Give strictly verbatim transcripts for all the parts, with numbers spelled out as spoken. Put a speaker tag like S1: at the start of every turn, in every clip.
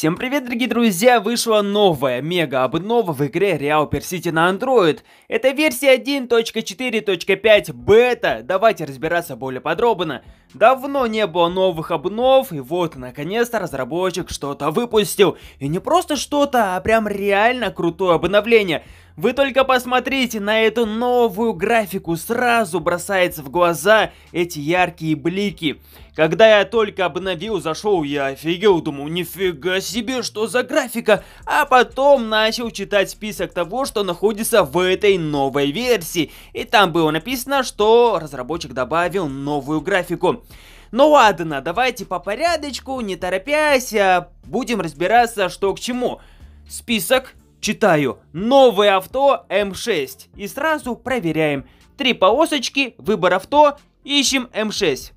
S1: Всем привет, дорогие друзья! Вышла новая мега-обнова в игре Real Per City на Android. Это версия один точка четыре точка пять бета. Давайте разбираться более подробно. Давно не было новых обнов, и вот, наконец-то, разработчик что-то выпустил. И не просто что-то, а прям реально крутое обновление. Вы только посмотрите на эту новую графику, сразу бросается в глаза эти яркие блики. Когда я только обновил, зашел, я офигел, думал, нифига себе, что за графика. А потом начал читать список того, что находится в этой новой версии. И там было написано, что разработчик добавил новую графику. Ну ладно, давайте по порядочку, не торопясь, будем разбираться, что к чему. Список. Читаю. Новое авто эм шесть. И сразу проверяем. Три полосочки, выбор авто, ищем эм шесть.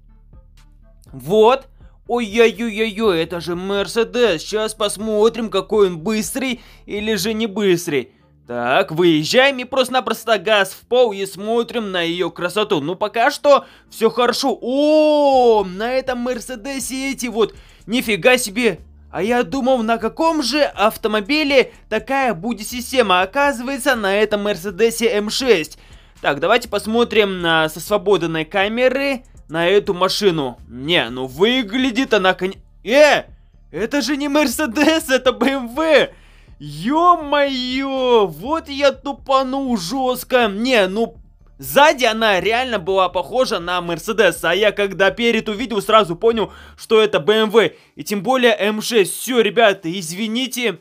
S1: Вот. Ой-ой-ой-ой, это же Мерседес. Сейчас посмотрим, какой он быстрый или же не быстрый. Так, выезжаем и просто-напросто газ в пол и смотрим на ее красоту. Ну, пока что все хорошо. О, на этом Мерседесе эти вот, нифига себе. А я думал, на каком же автомобиле такая будет система. Оказывается, на этом Мерседесе эм шесть. Так, давайте посмотрим на, со свободной камеры на эту машину. Не, ну выглядит она, конечно... Э, это же не Мерседес, это бэ эм вэ. Ё-моё, вот я тупанул жестко. Не, ну... Сзади она реально была похожа на Мерседес, а я когда перед увидел, сразу понял, что это бэ эм вэ. И тем более эм шесть. Все, ребята, извините.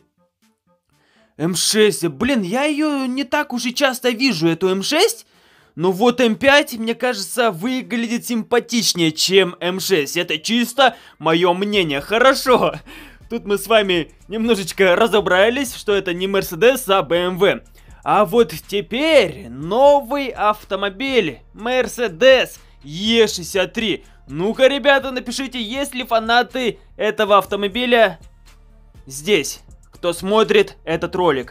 S1: эм шесть, блин, я ее не так уж и часто вижу, эту эм шесть. Но вот эм пять, мне кажется, выглядит симпатичнее, чем эм шесть. Это чисто мое мнение. Хорошо. Тут мы с вами немножечко разобрались, что это не Мерседес, а бэ эм вэ. А вот теперь новый автомобиль Mercedes и шестьдесят три. Ну-ка, ребята, напишите, есть ли фанаты этого автомобиля здесь, кто смотрит этот ролик.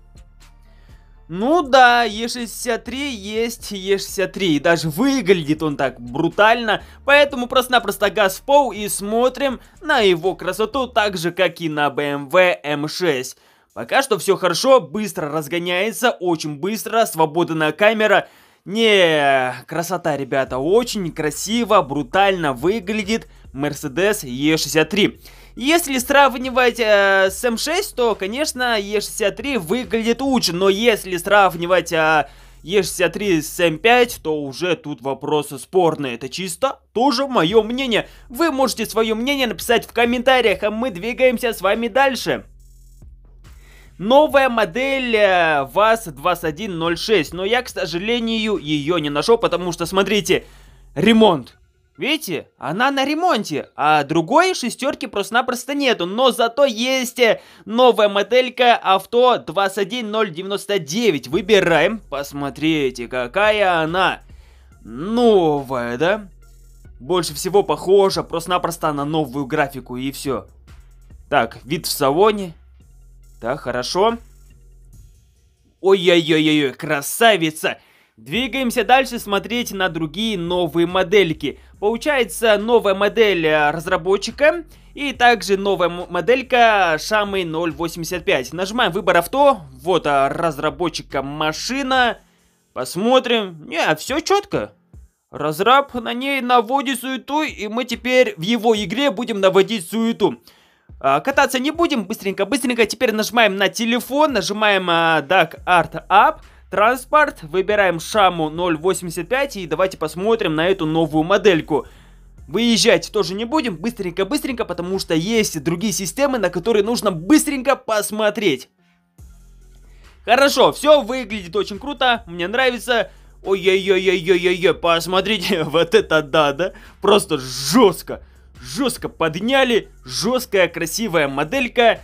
S1: Ну да, и шестьдесят три есть и шестьдесят три, и даже выглядит он так брутально, поэтому просто-напросто газ в пол и смотрим на его красоту так же, как и на бэ эм вэ эм шесть. Пока что все хорошо, быстро разгоняется, очень быстро, свободная камера. Не, красота, ребята, очень красиво, брутально выглядит Mercedes и шестьдесят три. Если сравнивать э, с эм шесть, то, конечно, и шестьдесят три выглядит лучше. Но если сравнивать э, и шестьдесят три с эм пять, то уже тут вопросы спорные. Это чисто тоже мое мнение. Вы можете свое мнение написать в комментариях, а мы двигаемся с вами дальше. Новая модель э, ВАЗ двадцать один ноль шесть, но я, к сожалению, ее не нашел, потому что, смотрите, ремонт. Видите, она на ремонте, а другой шестерки просто-напросто нету, но зато есть новая моделька авто двадцать один ноль девяносто девять. Выбираем, посмотрите, какая она новая, да? Больше всего похожа просто-напросто на новую графику и все. Так, вид в салоне. Так, хорошо. Ой-ой-ой-ой, красавица! Двигаемся дальше смотреть на другие новые модельки. Получается, новая модель разработчика и также новая моделька Xiaomi ноль восемьдесят пять. Нажимаем выбор авто. Вот разработчика машина. Посмотрим. Не, все четко. Разраб на ней наводит суету, и мы теперь в его игре будем наводить суету. А, кататься не будем, быстренько-быстренько. Теперь нажимаем на телефон, нажимаем а, Duck Art App, транспорт, выбираем Xiaomi ноль восемьдесят пять и давайте посмотрим на эту новую модельку. Выезжать тоже не будем, быстренько-быстренько, потому что есть другие системы, на которые нужно быстренько посмотреть. Хорошо, все выглядит очень круто, мне нравится. Ой-ой-ой-ой-ой-ой, посмотрите, вот это да, да, просто жестко. Жестко подняли, жесткая красивая моделька.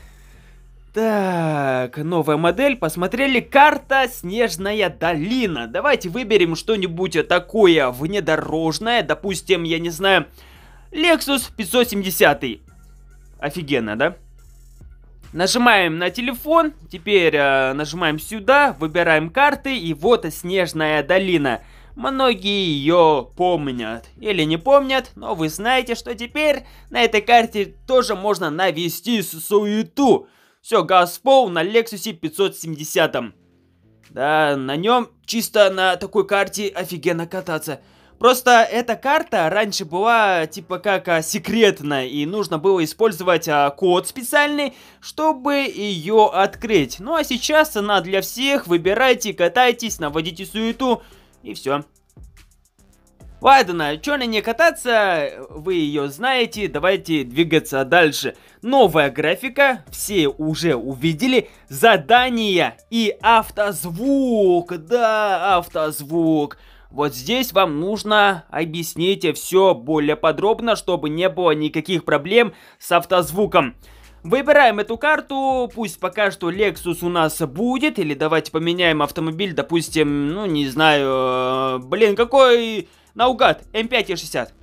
S1: Так, новая модель, посмотрели, карта Снежная долина. Давайте выберем что-нибудь такое внедорожное, допустим, я не знаю, Lexus пятьсот семьдесят. Офигенно, да? Нажимаем на телефон, теперь э, нажимаем сюда, выбираем карты, и вот Снежная долина. многие ее помнят или не помнят, но вы знаете, что теперь на этой карте тоже можно навести суету. Все, газ в пол на Lexus пятьсот семьдесят. Да, на нем чисто на такой карте офигенно кататься. Просто эта карта раньше была типа как а, секретная, и нужно было использовать а, код специальный, чтобы ее открыть. Ну а сейчас она для всех, выбирайте, катайтесь, наводите суету, и все. Ладно, что на ней кататься, вы ее знаете, давайте двигаться дальше. Новая графика, все уже увидели, задания и автозвук, да, автозвук. Вот здесь вам нужно объяснить все более подробно, чтобы не было никаких проблем с автозвуком. Выбираем эту карту, пусть пока что Lexus у нас будет, или давайте поменяем автомобиль, допустим, ну не знаю, блин, какой наугад, эм пять и шестьдесят.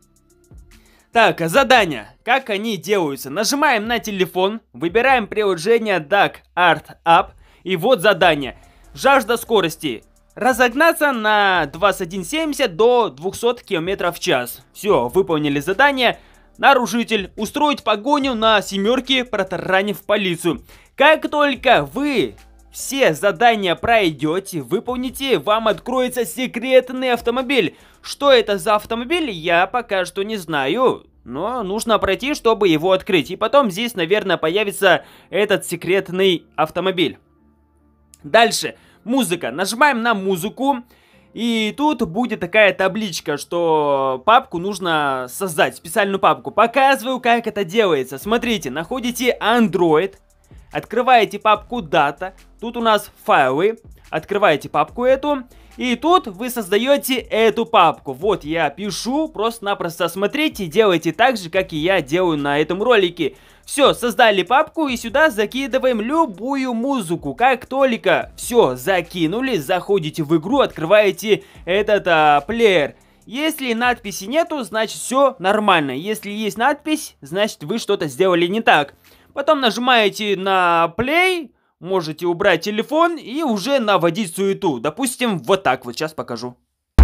S1: Так, задания, как они делаются? Нажимаем на телефон, выбираем приложение дак арт App, и вот задание. Жажда скорости. Разогнаться на двадцать один семьдесят до двухсот километров в час. Все, выполнили задание. Нарушитель. Устроить погоню на семерке, протаранив полицию. Как только вы все задания пройдете, выполните, вам откроется секретный автомобиль. Что это за автомобиль, я пока что не знаю. Но нужно пройти, чтобы его открыть. И потом здесь, наверное, появится этот секретный автомобиль. Дальше. Музыка. Нажимаем на музыку. И тут будет такая табличка, что папку нужно создать, специальную папку. Показываю, как это делается. Смотрите, находите Android. Открываете папку Data. Тут у нас файлы. Открываете папку эту. И тут вы создаете эту папку. Вот я пишу. Просто-напросто смотрите. Делайте так же, как и я делаю на этом ролике. Все, создали папку и сюда закидываем любую музыку. Как только все закинули, заходите в игру, открываете этот а, плеер. Если надписи нету, значит все нормально. Если есть надпись, значит вы что-то сделали не так. Потом нажимаете на play, можете убрать телефон и уже наводить суету. Допустим, вот так вот, сейчас покажу.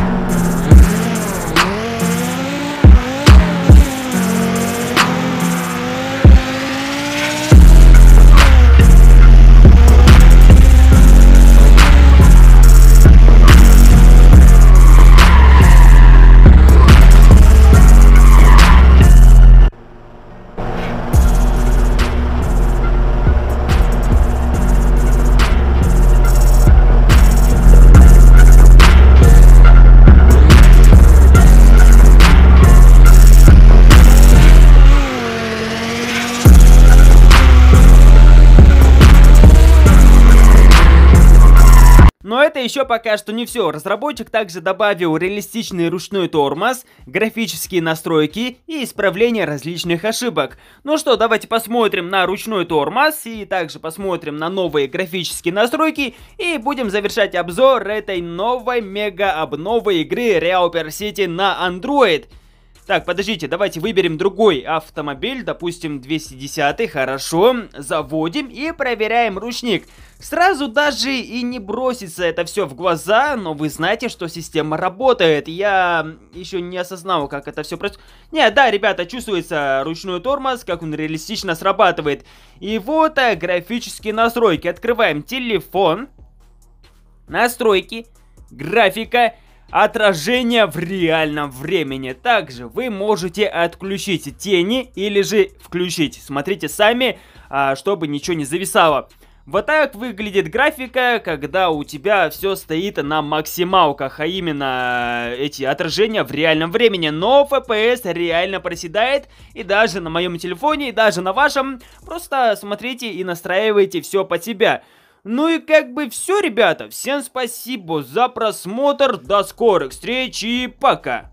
S1: Но это еще пока что не все. Разработчик также добавил реалистичный ручной тормоз, графические настройки и исправление различных ошибок. Ну что, давайте посмотрим на ручной тормоз и также посмотрим на новые графические настройки и будем завершать обзор этой новой мега-обновы игры Real Per City на Android. Так, подождите, давайте выберем другой автомобиль, допустим, двести десятый, хорошо, заводим и проверяем ручник. Сразу даже и не бросится это все в глаза, но вы знаете, что система работает. Я еще не осознал, как это все происходит. Не, да, ребята, чувствуется ручной тормоз, как он реалистично срабатывает. И вот а, графические настройки. Открываем телефон, настройки, графика. Отражение в реальном времени. Также вы можете отключить тени или же включить. Смотрите сами, чтобы ничего не зависало. Вот так выглядит графика, когда у тебя все стоит на максималках, а именно эти отражения в реальном времени. Но эф пи эс реально проседает, и даже на моем телефоне, и даже на вашем. Просто смотрите и настраивайте все под себя. Ну и как бы все, ребята. Всем спасибо за просмотр. До скорых встреч и пока.